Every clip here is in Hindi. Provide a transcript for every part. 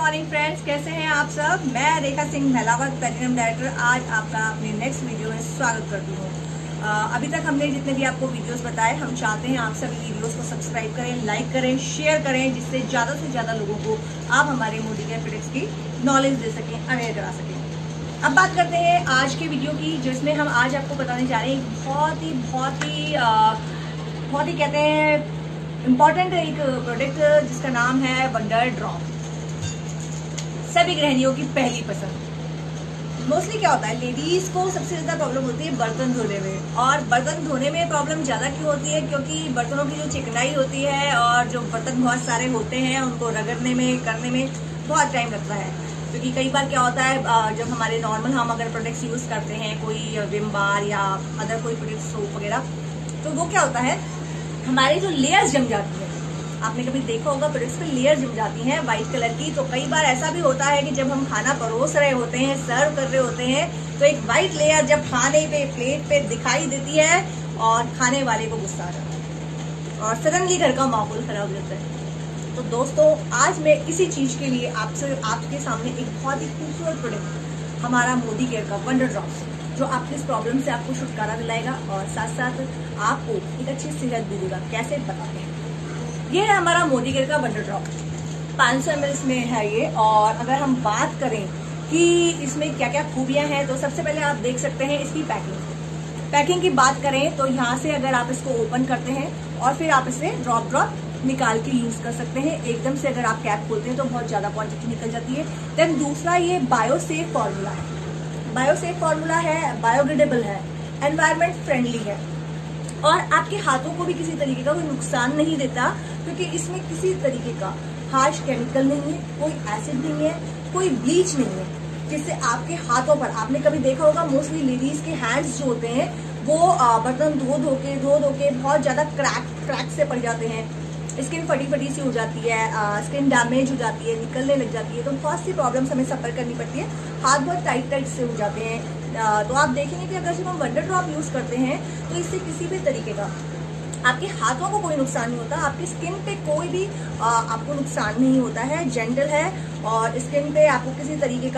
मॉर्निंग फ्रेंड्स, कैसे हैं आप सब। मैं रेखा सिंह महिलावत प्लेटिनम डायरेक्टर आज आपका अपने नेक्स्ट वीडियो में स्वागत करती हूँ। अभी तक हमने जितने भी आपको वीडियोस बताए, हम चाहते हैं आप सभी वीडियोस को सब्सक्राइब करें, लाइक करें, शेयर करें, जिससे ज़्यादा से ज़्यादा लोगों को आप हमारे मोदी केयर प्रोडक्ट्स की नॉलेज दे सकें, अवेयर करा सकें। अब बात करते हैं आज के वीडियो की, जिसमें हम आज आपको बताने जा रहे हैं बहुत ही कहते हैं इम्पॉर्टेंट एक प्रोडक्ट, जिसका नाम है वंडर ड्रॉप। सभी गृहिणियों की पहली पसंद। मोस्टली क्या होता है, लेडीज को सबसे ज्यादा प्रॉब्लम होती है बर्तन धोने में। और बर्तन धोने में प्रॉब्लम ज्यादा क्यों होती है, क्योंकि बर्तनों की जो चिकनाई होती है और जो बर्तन बहुत सारे होते हैं उनको रगड़ने में करने में बहुत टाइम लगता है। क्योंकि कई बार क्या होता है, जब हमारे नॉर्मल हम अगर प्रोडक्ट्स यूज करते हैं, कोई विम बार या अदर कोई प्रोडक्ट सोप वगैरह, तो वो क्या होता है, हमारी जो लेयर्स जम जाती है। आपने कभी देखा होगा प्रोडक्ट्स पे लेयर जम जाती हैं व्हाइट कलर की। तो कई बार ऐसा भी होता है कि जब हम खाना परोस रहे होते हैं, सर्व कर रहे होते हैं, तो एक व्हाइट लेयर जब खाने पे प्लेट पे दिखाई देती है और खाने वाले को गुस्सा आ जाता है और सडनली घर का माहौल खराब हो जाता है। तो दोस्तों, आज मैं इसी चीज के लिए आपके सामने एक बहुत ही खूबसूरत प्रोडक्ट, हमारा मोदी केयर का वंडर ड्रॉप्स, जो आपकी इस प्रॉब्लम से आपको छुटकारा दिलाएगा और साथ साथ आपको एक अच्छी सेहत भी देगा। कैसे बताते हैं। ये है हमारा मोदी केयर का वंडर ड्रॉप, 500 ml इसमें है ये। और अगर हम बात करें कि इसमें क्या क्या खूबियां हैं, तो सबसे पहले आप देख सकते हैं इसकी पैकिंग की बात करें तो यहाँ से अगर आप इसको ओपन करते हैं और फिर आप इसे ड्रॉप निकाल के यूज कर सकते हैं। एकदम से अगर आप कैप खोलते हैं तो बहुत ज्यादा क्वांटिटी निकल जाती है। देन दूसरा, ये बायोसेफ फॉर्मूला है। बायोसेफ फॉर्मूला है, बायोडिग्रेडेबल है, एनवायरमेंट फ्रेंडली है और आपके हाथों को भी किसी तरीके का कोई नुकसान नहीं देता, क्योंकि इसमें किसी तरीके का हार्श केमिकल नहीं है, कोई एसिड नहीं है, कोई ब्लीच नहीं है, जिससे आपके हाथों पर, आपने कभी देखा होगा मोस्टली लेडीज के हैंड्स जो होते हैं वो बर्तन धो धो के बहुत ज्यादा क्रैक से पड़ जाते हैं, स्किन फटी सी हो जाती है, स्किन डैमेज हो जाती है, निकलने लग जाती है। तो बहुत सी प्रॉब्लम्स हमें सफर करनी पड़ती है, हाथ बहुत टाइट से हो जाते हैं। तो आप देखेंगे कि अगर जब हम वंडर ड्रॉप यूज करते हैं तो इससे किसी भी तरीके का आपके हाथों को कोई नुकसान नहीं होता, आपकी स्किन पे कोई भी आपको नुकसान नहीं होता है, जेंटल है और स्किन पे आपको किसी भी तरीके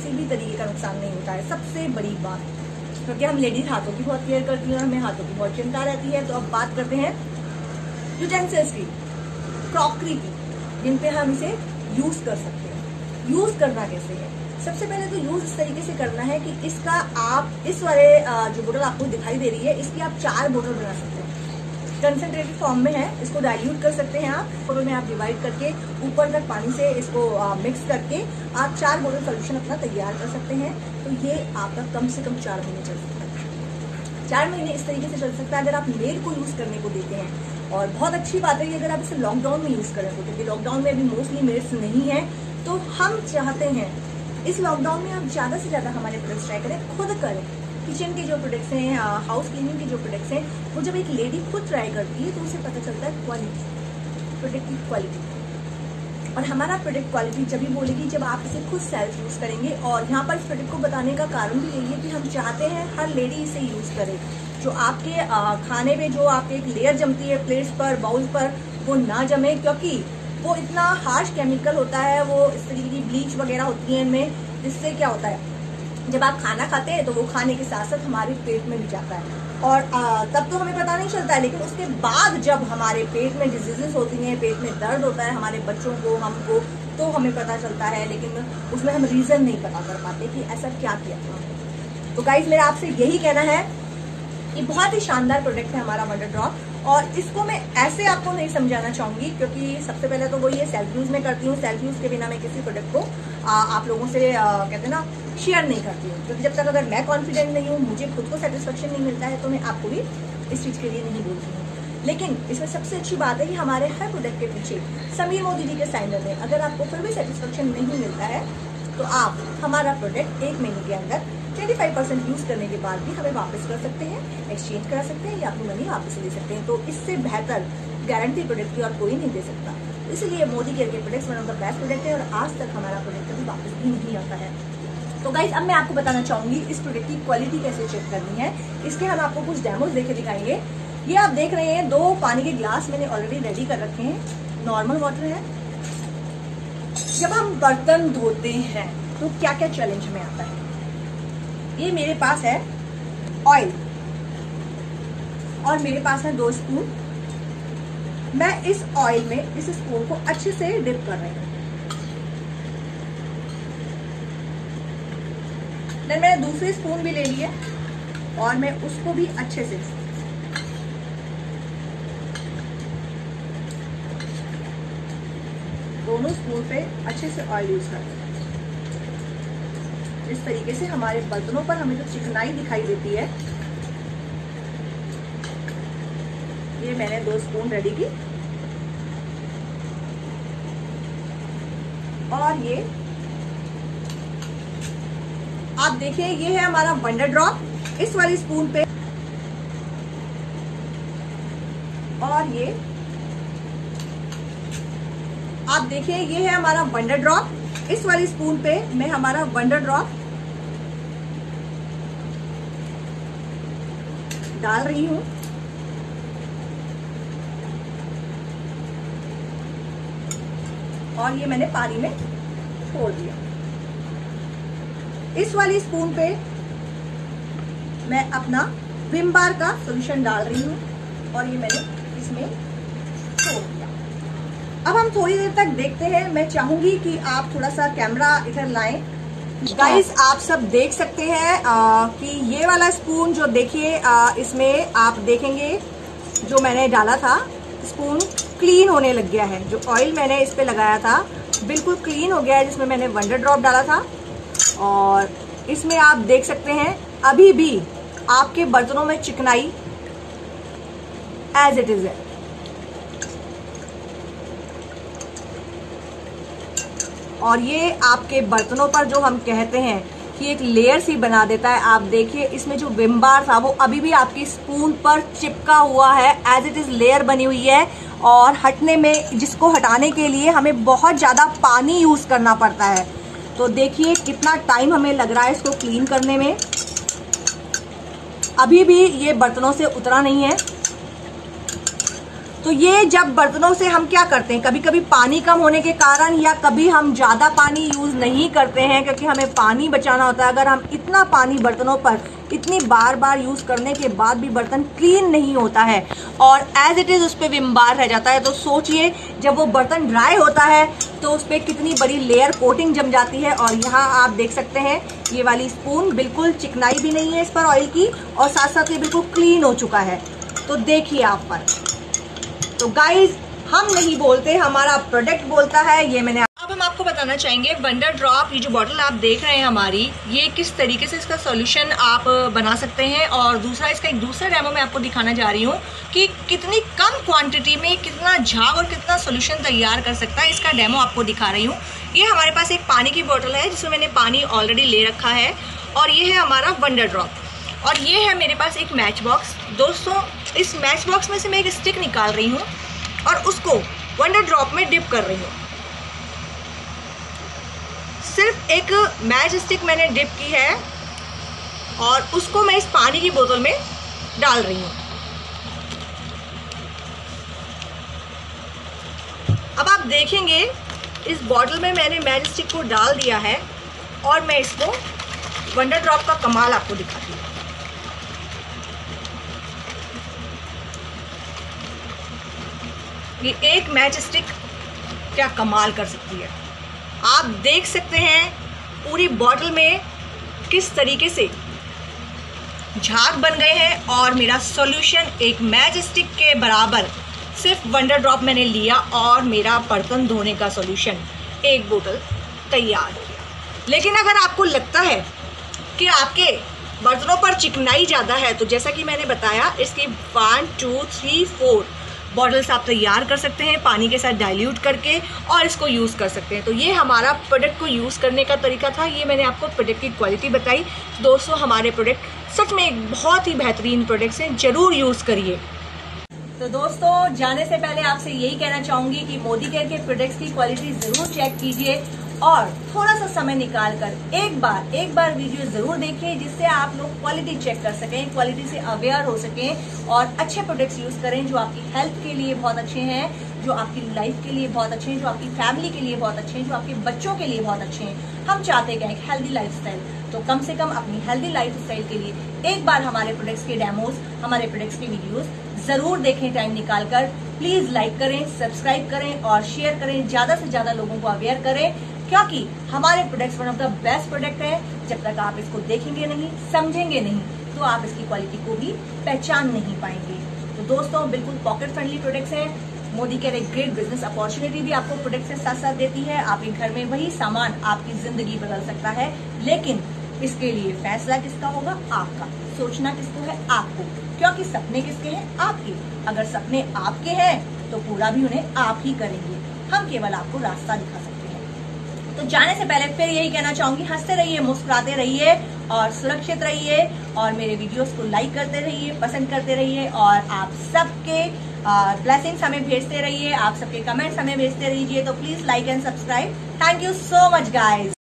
का नुकसान नहीं होता है। सबसे बड़ी बात, क्योंकि हम लेडीज हाथों की बहुत केयर करती हैं और हमें हाथों की बहुत चिंता रहती है। तो अब बात करते हैं यूटेंसिल्स की, क्रॉकरी की, जिन पे हम इसे यूज कर सकते हैं। यूज करना कैसे है, सबसे पहले तो यूज इस तरीके से करना है कि इसका आप इस वाले जो बोतल आपको दिखाई दे रही है, इसकी आप 4 बोतल बना सकते हैं। कंसंट्रेटेड फॉर्म में है, इसको डाइल्यूट कर सकते हैं आप, बोतल में आप डिवाइड करके ऊपर तक पानी से इसको मिक्स करके आप 4 बोतल सोल्यूशन अपना तैयार कर सकते हैं। तो ये आपका कम से कम 4 महीने चल सकता है। 4 महीने इस तरीके से चल सकता है अगर आप मेड को यूज करने को देते हैं। और बहुत अच्छी बात है कि अगर आप इसे लॉकडाउन में यूज करें, तो क्योंकि लॉकडाउन में अभी मोस्टली मेड्स नहीं है, तो हम चाहते हैं इस लॉकडाउन में आप ज्यादा से ज्यादा हमारे प्रोडक्ट्स ट्राई करें, खुद करें। किचन के जो प्रोडक्ट्स हैं, हाउस क्लीनिंग के जो प्रोडक्ट्स हैं, वो जब एक लेडी खुद ट्राई करती है तो उसे पता चलता है क्वालिटी, प्रोडक्ट की क्वालिटी। और हमारा प्रोडक्ट क्वालिटी जब भी बोलेगी जब आप इसे खुद सेल्फ यूज करेंगे। और यहाँ पर इस प्रोडक्ट को बताने का कारण भी यही है कि हम चाहते हैं हर लेडी इसे यूज करे। जो आपके खाने में जो आपके एक लेयर जमती है प्लेट्स पर, बाउल्स पर, वो ना जमे, क्योंकि वो इतना हार्श केमिकल होता है, वो इस तरीके की ब्लीच वगैरह होती है इनमें, जिससे क्या होता है जब आप खाना खाते हैं तो वो खाने के साथ साथ हमारे पेट में भी जाता है। और तब तो हमें पता नहीं चलता है, लेकिन उसके बाद जब हमारे पेट में डिजीजेस होती हैं, पेट में दर्द होता है हमारे बच्चों को, हमको, तो हमें पता चलता है, लेकिन उसमें हम रीजन नहीं पता कर पाते कि ऐसा क्या किया था। तो गाइज, मेरा आपसे यही कहना है, ये बहुत ही शानदार प्रोडक्ट है हमारा वंडर ड्रॉप। और इसको मैं ऐसे आपको नहीं समझाना चाहूंगी, क्योंकि सबसे पहले तो वो ये सेल्फ यूज में करती हूँ। सेल्फ यूज के बिना मैं किसी प्रोडक्ट को आप लोगों से कहते हैं ना, शेयर नहीं करती हूँ, क्योंकि जब तक अगर मैं कॉन्फिडेंट नहीं हूँ, मुझे खुद को सेटिस्फेक्शन नहीं मिलता है, तो मैं आपको भी इस चीज के लिए नहीं बोलती हूँ। लेकिन इसमें सबसे अच्छी बात है कि हमारे हर प्रोडक्ट के पीछे समीर मोदी जी के साइनर है। अगर आपको फिर भी सेटिस्फेक्शन नहीं मिलता है तो आप हमारा प्रोडक्ट 1 महीने के अंदर 25% यूज करने के बाद भी हमें वापस कर सकते हैं, एक्सचेंज करा सकते हैं या अपनी मनी वापस ले सकते हैं। तो इससे बेहतर गारंटी प्रोडक्ट की और कोई नहीं दे सकता। इसलिए मोदी केयर के products one of the best product है और आज तक हमारा प्रोडक्ट कभी वापस भी नहीं आता है। तो गाइज, अब मैं आपको बताना चाहूंगी इस प्रोडक्ट की क्वालिटी कैसे चेक करनी है। इसके हम आपको कुछ डेमोज देके दिखाएंगे। ये आप देख रहे हैं 2 पानी के ग्लास मैंने ऑलरेडी रेडी कर रखे हैं। नॉर्मल वाटर है, जब हम बर्तन धोते हैं तो क्या क्या चैलेंज में आता है। ये मेरे पास है ऑयल और मेरे पास है 2 स्पून। मैं इस ऑयल में इस स्पून को अच्छे से डिप कर रही हूँ। देन मैंने दूसरी स्पून भी ले ली है और मैं उसको भी अच्छे से दोनों स्पून पे अच्छे से ऑयल यूज करते हैं। इस तरीके से हमारे बर्तनों पर हमें जो चिकनाई दिखाई देती है, ये मैंने 2 स्पून रेडी की। और ये आप देखिए, ये है हमारा वंडर ड्रॉप इस वाली स्पून पे। और ये आप देखिए, ये है हमारा वंडर ड्रॉप इस वाली स्पून पे। मैं हमारा वंडर ड्रॉप डाल रही हूं। और ये मैंने पानी में छोड़ दिया। इस वाली स्पून पे मैं अपना विम बार का सॉल्यूशन डाल रही हूँ और ये मैंने इसमें छोड़ दिया। अब हम थोड़ी देर तक देखते हैं। मैं चाहूंगी कि आप थोड़ा सा कैमरा इधर लाएं। गाइस, आप सब देख सकते हैं कि ये वाला स्पून जो देखिए, इसमें आप देखेंगे जो मैंने डाला था, स्पून क्लीन होने लग गया है। जो ऑयल मैंने इस पे लगाया था बिल्कुल क्लीन हो गया है, जिसमें मैंने वंडर ड्रॉप डाला था। और इसमें आप देख सकते हैं अभी भी आपके बर्तनों में चिकनाई एज इट इज है। और ये आपके बर्तनों पर जो हम कहते हैं कि एक लेयर सी बना देता है। आप देखिए, इसमें जो विम बार था वो अभी भी आपकी स्पून पर चिपका हुआ है, एज इट इज लेयर बनी हुई है। और हटने में, जिसको हटाने के लिए हमें बहुत ज्यादा पानी यूज करना पड़ता है। तो देखिए कितना टाइम हमें लग रहा है इसको क्लीन करने में। अभी भी ये बर्तनों से उतरा नहीं है। तो ये जब बर्तनों से हम क्या करते हैं, कभी कभी पानी कम होने के कारण या कभी हम ज्यादा पानी यूज नहीं करते हैं क्योंकि हमें पानी बचाना होता है। अगर हम इतना पानी बर्तनों पर इतनी बार बार यूज करने के बाद भी बर्तन क्लीन नहीं होता है और एज इट इज उस पर विम बार रह जाता है, तो सोचिए जब वो बर्तन ड्राई होता है तो उस पर कितनी बड़ी लेयर कोटिंग जम जाती है। और यहाँ आप देख सकते हैं ये वाली स्पून बिल्कुल चिकनाई भी नहीं है इस पर ऑयल की, और साथ साथ ये बिल्कुल क्लीन हो चुका है। तो देखिए आप पर। तो गाइज, हम नहीं बोलते, हमारा प्रोडक्ट बोलता है। ये मैंने अब हम आपको बताना चाहेंगे वंडर ड्रॉप, ये जो बॉटल आप देख रहे हैं हमारी, ये किस तरीके से इसका सॉल्यूशन आप बना सकते हैं। और दूसरा, इसका एक दूसरा डेमो मैं आपको दिखाना जा रही हूँ कि कितनी कम क्वांटिटी में कितना झाग और कितना सॉल्यूशन तैयार कर सकता है। इसका डेमो आपको दिखा रही हूँ। ये हमारे पास एक पानी की बोतल है जिसमें मैंने पानी ऑलरेडी ले रखा है, और ये है हमारा वंडर ड्रॉप। और ये है मेरे पास एक मैच बॉक्स। दोस्तों, इस मैच बॉक्स में से मैं एक स्टिक निकाल रही हूँ और उसको वंडर ड्रॉप में डिप कर रही हूँ। सिर्फ एक मैच स्टिक मैंने डिप की है और उसको मैं इस पानी की बोतल में डाल रही हूँ। अब आप देखेंगे इस बॉटल में मैंने मैच स्टिक को डाल दिया है और मैं इसको वंडर ड्रॉप का कमाल आपको दिखाती हूँ। ये एक मैच स्टिक क्या कमाल कर सकती है। आप देख सकते हैं पूरी बॉटल में किस तरीके से झाग बन गए हैं, और मेरा सॉल्यूशन एक मैच स्टिक के बराबर सिर्फ वंडर ड्रॉप मैंने लिया और मेरा बर्तन धोने का सॉल्यूशन एक बोतल तैयार हो गया। लेकिन अगर आपको लगता है कि आपके बर्तनों पर चिकनाई ज़्यादा है, तो जैसा कि मैंने बताया, इसकी 1 2 3 4 बॉटल्स आप तैयार कर सकते हैं पानी के साथ डाइल्यूट करके, और इसको यूज़ कर सकते हैं। तो ये हमारा प्रोडक्ट को यूज़ करने का तरीका था। ये मैंने आपको प्रोडक्ट की क्वालिटी बताई। दोस्तों, हमारे प्रोडक्ट सच में एक बहुत ही बेहतरीन प्रोडक्ट्स हैं, ज़रूर यूज़ करिए। तो दोस्तों, जाने से पहले आपसे यही कहना चाहूँगी कि मोदी केयर के प्रोडक्ट्स की क्वालिटी ज़रूर चेक कीजिए और थोड़ा सा समय निकाल कर एक बार वीडियो जरूर देखें, जिससे आप लोग क्वालिटी चेक कर सकें, क्वालिटी से अवेयर हो सकें और अच्छे प्रोडक्ट्स यूज करें जो आपकी हेल्थ के लिए बहुत अच्छे हैं। जो आपकी लाइफ के लिए बहुत अच्छे हैं, जो आपकी फैमिली के लिए बहुत अच्छे हैं, जो आपके बच्चों के लिए बहुत अच्छे हैं। हम चाहते हैं एक हेल्दी लाइफस्टाइल, तो कम से कम अपनी हेल्दी लाइफस्टाइल के लिए एक बार हमारे प्रोडक्ट्स के डेमोज, हमारे प्रोडक्ट्स के वीडियोस जरूर देखें टाइम निकालकर। प्लीज लाइक करें, सब्सक्राइब करें और शेयर करें, ज्यादा से ज्यादा लोगों को अवेयर करें, क्योंकि हमारे products one of the best product है। जब तक आप इसको देखेंगे नहीं, समझेंगे नहीं, तो आप इसकी क्वालिटी को भी पहचान नहीं पाएंगे। तो दोस्तों, बिल्कुल पॉकेट फ्रेंडली प्रोडक्ट्स हैं। मोदी केयर एक ग्रेट बिजनेस अपॉर्चुनिटी भी आपको प्रोडक्ट के साथ साथ देती है। आपके घर में वही सामान आपकी जिंदगी बदल सकता है, लेकिन इसके लिए फैसला किसका होगा? आपका। सोचना किसको है? आपको। क्योंकि सपने किसके हैं? आपके। अगर सपने आपके हैं तो पूरा भी उन्हें आप ही करेंगे, हम केवल आपको रास्ता दिखा सकते हैं। तो जाने से पहले फिर यही कहना चाहूंगी, हंसते रहिए, मुस्कुराते रहिए और सुरक्षित रहिए, और मेरे वीडियोस को लाइक करते रहिए, पसंद करते रहिए, और आप सबके ब्लेसिंग्स हमें भेजते रहिए, आप सबके कमेंट्स हमें भेजते रहिए। तो please like and subscribe. Thank you so much guys.